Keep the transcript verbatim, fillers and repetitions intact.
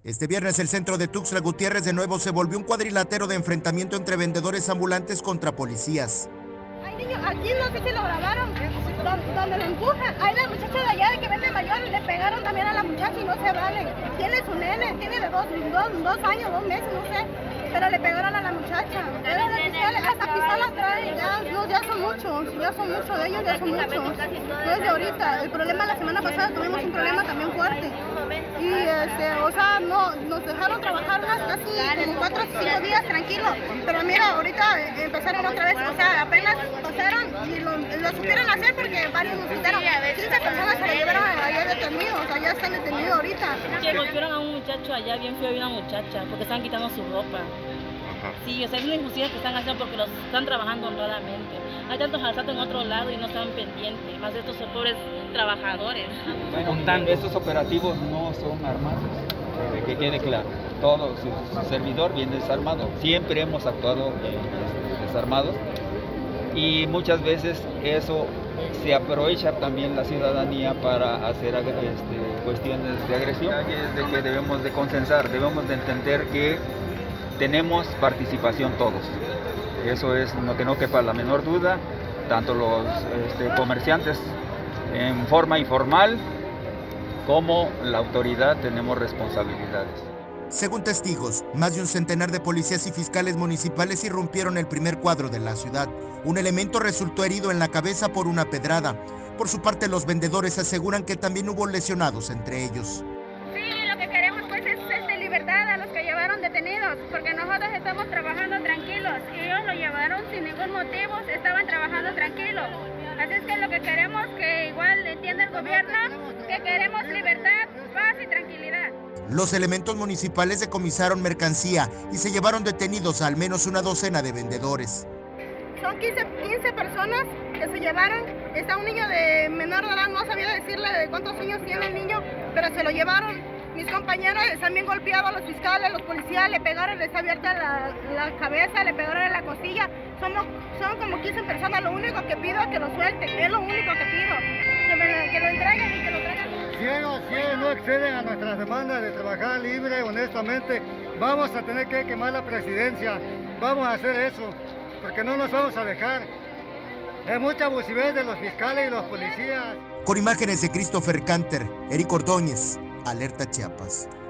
Este viernes el centro de Tuxtla Gutiérrez de nuevo se volvió un cuadrilátero de enfrentamiento entre vendedores ambulantes contra policías. Hay niños, aquí no sé si lo grabaron, donde, donde lo empujan. Hay la muchacha de allá de que vende mayor, le pegaron también a la muchacha y no se vale. Tiene su nene, tiene de dos, dos, dos años, dos meses, no sé, pero le pegaron a la muchacha. Hasta pistolas traen, ya, no, ya son muchos, ya son muchos de ellos, ya son muchos. No es de ahorita, el problema la semana pasada tuvimos un problema también fuerte. Y este, o sea, no, nos dejaron trabajar unas casi como cuatro o cinco días tranquilos, pero mira, ahorita empezaron otra vez, o sea, apenas pasaron y lo, lo supieron hacer porque varios nos quitaron. quince personas se lo llevaron allá detenidos, o sea, ya están detenidos ahorita. Que golpearon a un muchacho allá, bien feo, y una muchacha, porque están quitando su ropa. Sí, o sea, es una injusticia que están haciendo porque los están trabajando honradamente. Hay tantos asaltos en otro lado y no están pendientes, más de estos pobres trabajadores. Bueno, estos operativos no son armados, eh, que quede claro. Todo su, su servidor viene desarmado. Siempre hemos actuado eh, desarmados y muchas veces eso se aprovecha también la ciudadanía para hacer este, cuestiones de agresión. Es de que debemos de consensar, debemos de entender que tenemos participación todos. Eso es lo que no quepa la menor duda, tanto los este, comerciantes en forma informal como la autoridad tenemos responsabilidades. Según testigos, más de un centenar de policías y fiscales municipales irrumpieron el primer cuadro de la ciudad. Un elemento resultó herido en la cabeza por una pedrada. Por su parte, los vendedores aseguran que también hubo lesionados entre ellos. Sí, lo que queremos pues es, es de libertad a los que llevaron detenidos, porque nosotros estamos trabajando tranquilos y ellos lo llevaron sin ningún motivo, estaban trabajando tranquilos. Así es que lo que queremos que igual entienda el gobierno, que queremos libertad, paz y tranquilidad. Los elementos municipales decomisaron mercancía y se llevaron detenidos a al menos una docena de vendedores. Son quince, quince personas que se llevaron. Está un niño de menor de edad, no sabía decirle de cuántos años tiene el niño, pero se lo llevaron. Mis compañeros están bien golpeados, los fiscales, los policías le pegaron, les abierta la, la cabeza, le pegaron en la costilla. Somos, son como quince personas, lo único que pido es que lo suelten, es lo único que pido, que, me, que lo entreguen y que lo traigan. Si ellos, si ellos no exceden a nuestras demandas de trabajar libre, honestamente, vamos a tener que quemar la presidencia, vamos a hacer eso, porque no nos vamos a dejar. Hay mucha abusividad de los fiscales y los policías. Con imágenes de Christopher Canter, Eric Ordóñez, Alerta Chiapas.